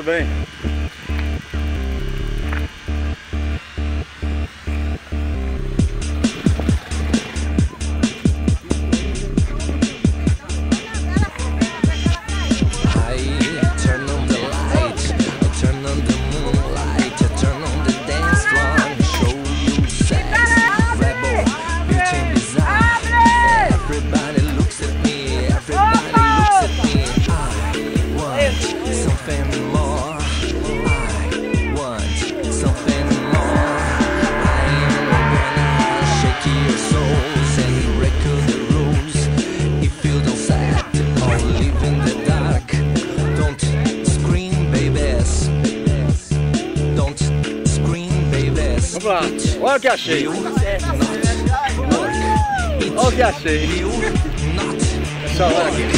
bem. Olha o que achei. Olha o que achei. Essa hora aqui.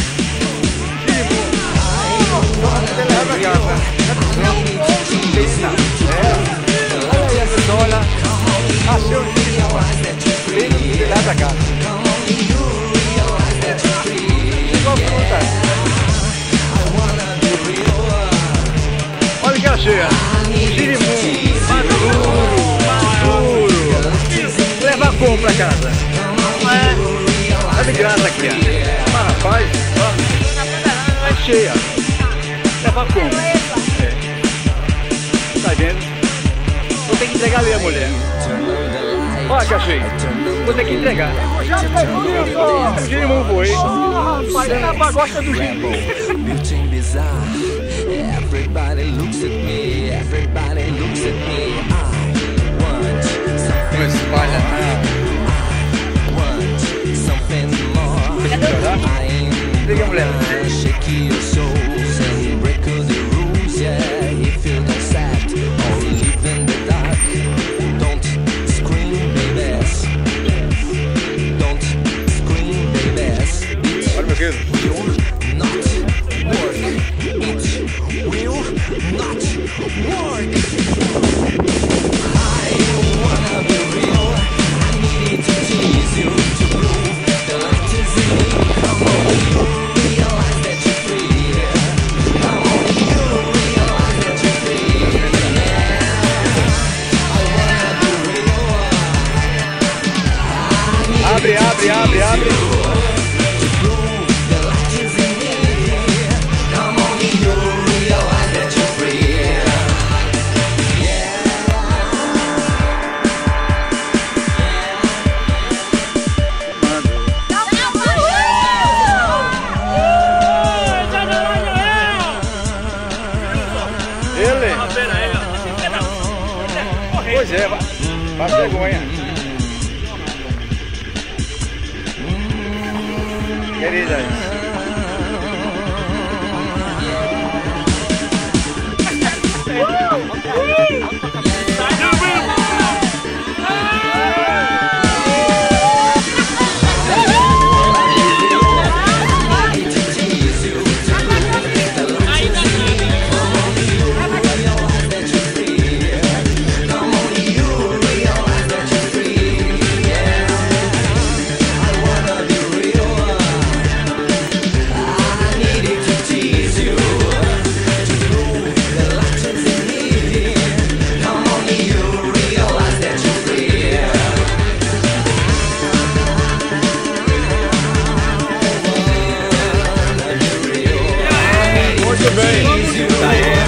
Olha essa olha. Achei o girimum. Lá da casa. Olha o que achei. Girimum. Maduro. Leva como pra casa? Não é? Tá de graça aqui, ó. Mas rapaz, ó, é cheia. Leva como? É. Tá vendo? Vou ter que entregar ali a mulher. Olha que achei. Vou ter que entregar. O girimum foi. Rapaz, ela gosta do girimum. Everybody looks at me. Everybody looks at me. Espalha. Liga, mulher. Olha, meu querido. Abre. Ele? Pois é, vai vergonha. Queridas. Muito bem. Tá aí.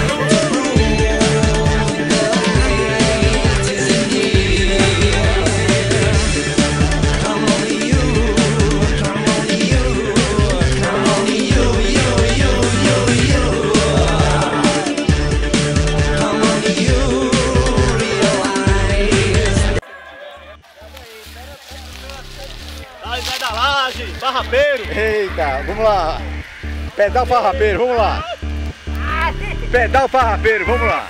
Sai da laje, farrapeiro. Eita, vamos lá. Pedal farrapeiro, vamos lá. Pedal farrapeiro, vamos lá.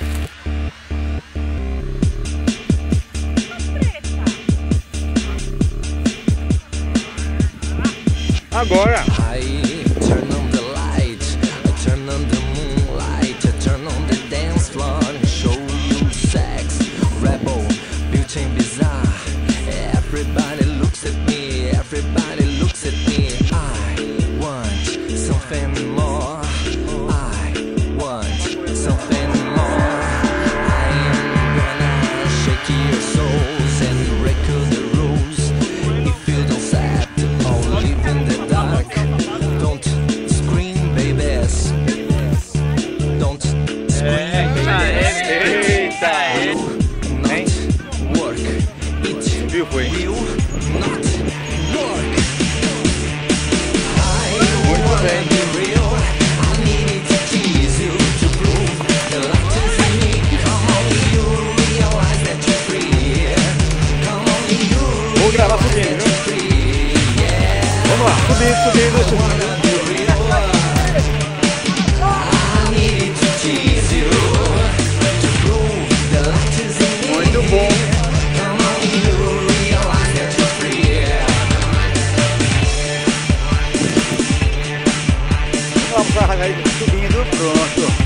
Agora. Something more. I want something subindo. Muito bom. Vamos arrancar ele subindo, pronto.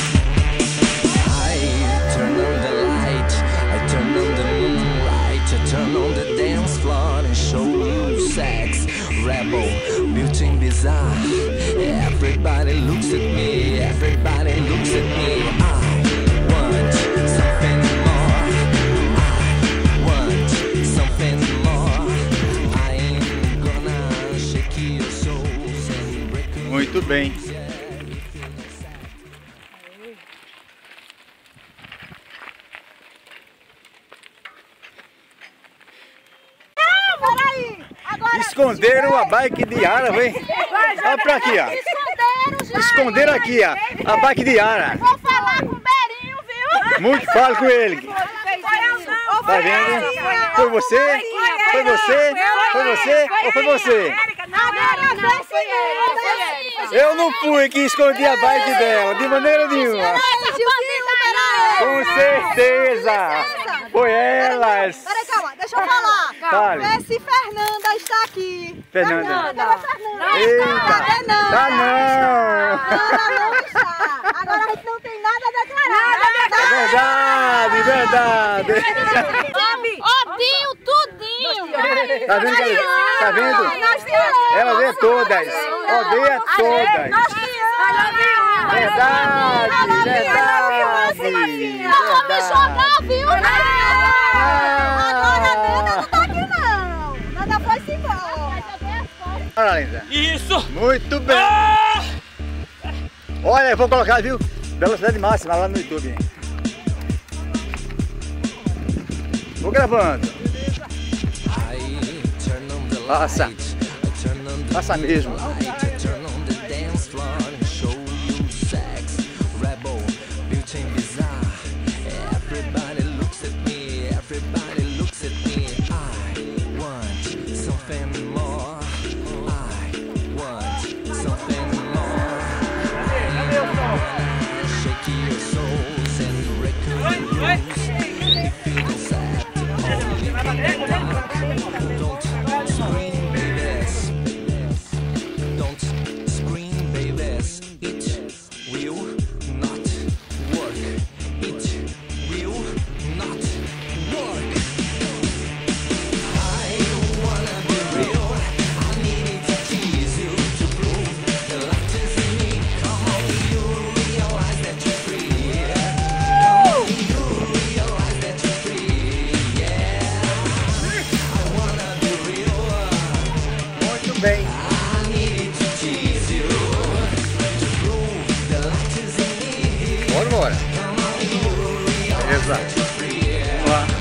Turn on the dance floor and show you sex. Rebel, beauty bizarre. Everybody looks at me. Everybody looks at me. I want something more. I want something more. I ain't gonna shake your souls and break your... Muito bem. Esconderam a bike de Yara, vem. Olha pra aqui, ó. Esconderam aqui, ó. A bike de Yara. Vou falar com o Berinho, viu? Muito, fale com ele. Tá vendo? Foi você? Foi você? Foi você? Ou foi você? Eu não fui que escondi a bike dela, de maneira nenhuma. Com certeza. Foi elas. Peraí, calma, deixa eu falar. Fale. Vê se Fernanda está aqui. Fernanda. Fernanda. Eita. Tá não. Ela não está. Agora a gente não tem nada a declarar. Verdade. Odeio tudinho. Tá vendo? Tá vendo? Ela vê todas. Odeia todas. Verdade. Vou me jogar, viu? Agora a Nanda não tá aqui, não. Nanda foi-se embora. Olha, Linda. Isso! Muito bem. Olha, eu vou colocar, viu? Velocidade máxima lá no YouTube. Vou gravando. Passa. Passa mesmo. Bem. Bora. Beleza. Vamos lá.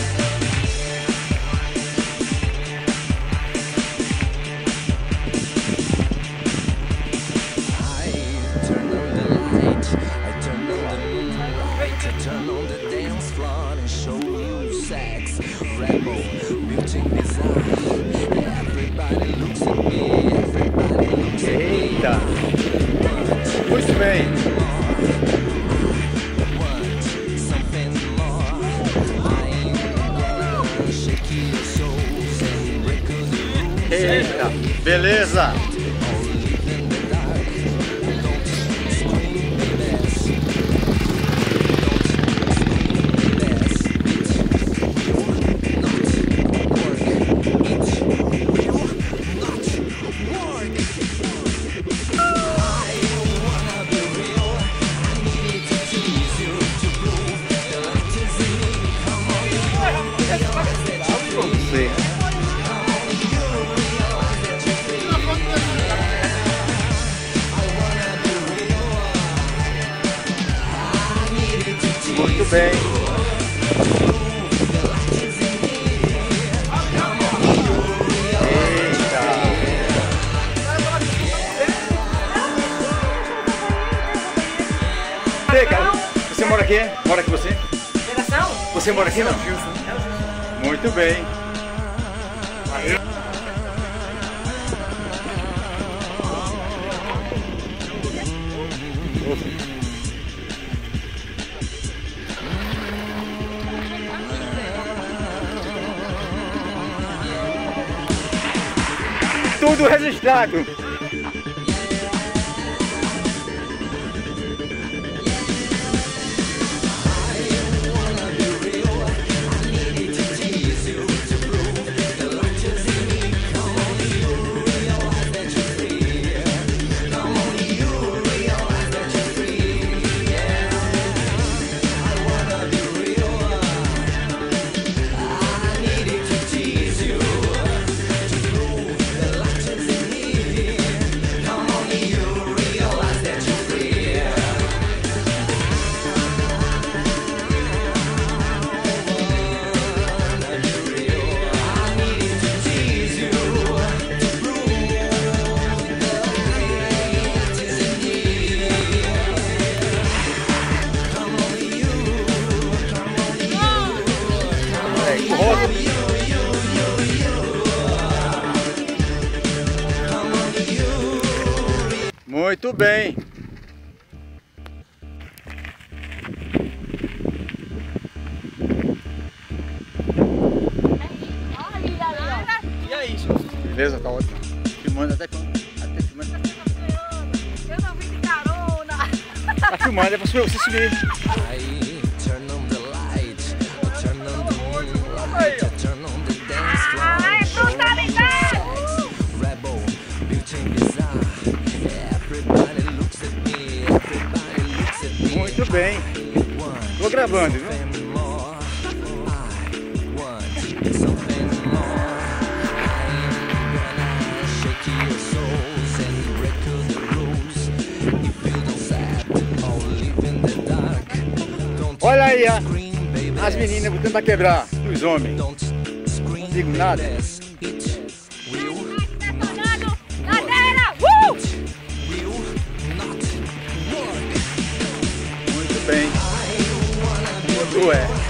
Turn on the dance floor and show you sex. Rebel, beauty bizarre. Everybody looks at me. Everybody looks at me. Eita. Muito bem. Want something more. I ain't gonna shake your souls and break the rules. Eita. Beleza. Muito bem. Eita. Ei, cara, você mora aqui? Mora aqui você? Você mora aqui, não? Muito bem. você. Tudo registrado. Muito bem. E aí, Beleza, tá ótimo. Filmando até filmando. Eu não vim de carona. Tá filmando, é pra você subir. I turn on the lights, I turn on the moonlight, I turn on the dance floor. Ai, brutalidade! Rebel, beauty bizarre. Everybody looks at me, everybody looks at me. Muito bem. Tô gravando, viu? Something more. I want something more. I'm gonna shake your souls and break the rules. If you don't accept or live in the dark, don't Olha aí, ó. scream, baby. As meninas vão tentar quebrar os homens. Don't scream, Digo nada. baby. It will Detonando! Ladeira! will not work. Muito bem. Tudo é.